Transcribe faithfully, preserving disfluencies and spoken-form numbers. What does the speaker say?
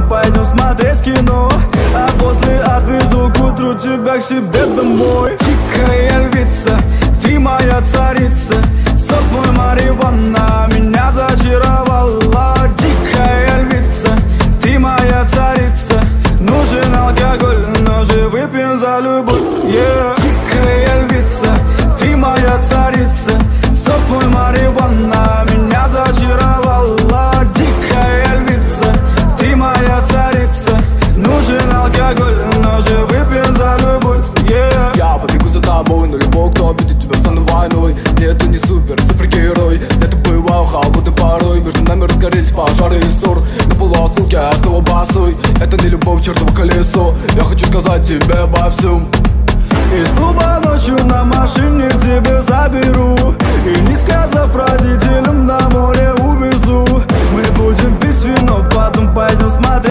пойдем смотреть кино, а после отвезу к утру тебя к себе домой. Дикая львица, ты моя царица, сок мой марихуана меня зачаровала. Дикая львица, ты моя царица, нужен алкоголь, но же выпьем за любовь, yeah. Дикая львица, ты моя царица, сок мой марихуана меня зачаровала. Дикая львица, ты моя царица, нужен алкоголь, но же выпьем за любовь, yeah. Я побегу за тобой, но любой, кто обидит тебя, стану войной. Нет, ты не супер, супергерой. Это бывало холодной порой. Между нами разгорелись пожары и ссор. На полуосколке я снова босой. Это не любовь, чертово колесо. Я хочу сказать тебе обо всем. Из клуба ночью на машине тебя заберу, и не сказав родителям, на море увезу. Мы будем пить вино, потом пойдем смотреть